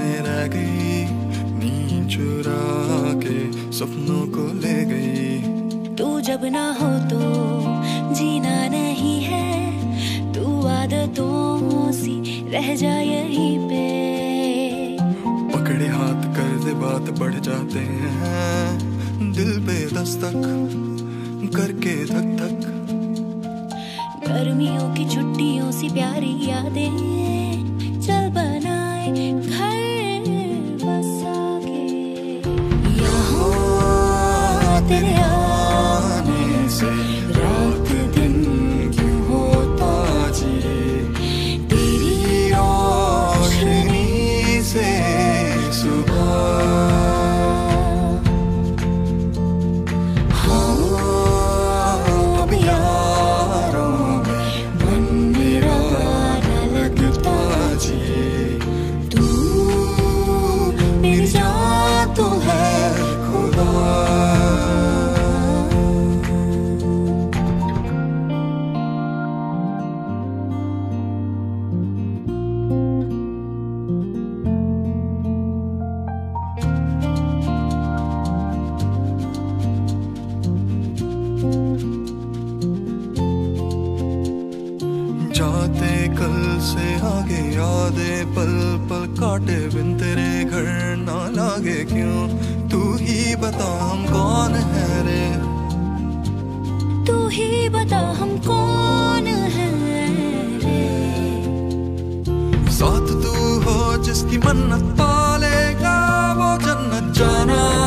में रह गई, नींद चुरा के सपनों को ले गई। तू जब ना हो तो जीना नहीं है, तू आदतों सी रह जा यहीं पे। पकड़े हाथ कर दे बात बढ़ जाते हैं, दिल पे दस्तक करके धक धक। गर्मियों की छुट्टियों सी प्यारी यादें चल बनाए घर बसा के। यहाँ तेरे आने से रात दिन क्यों होता जी, तेरी रोशनी से सुबह। जाते कल से आगे यादें पल पल काटे बिन तेरे घर ना लागे क्यों। तू ही बता हम कौन है रे, तू ही बता हम कौन है रे। साथ तू हो जिसकी मन्नत पालेगा वो जन्नत जाना।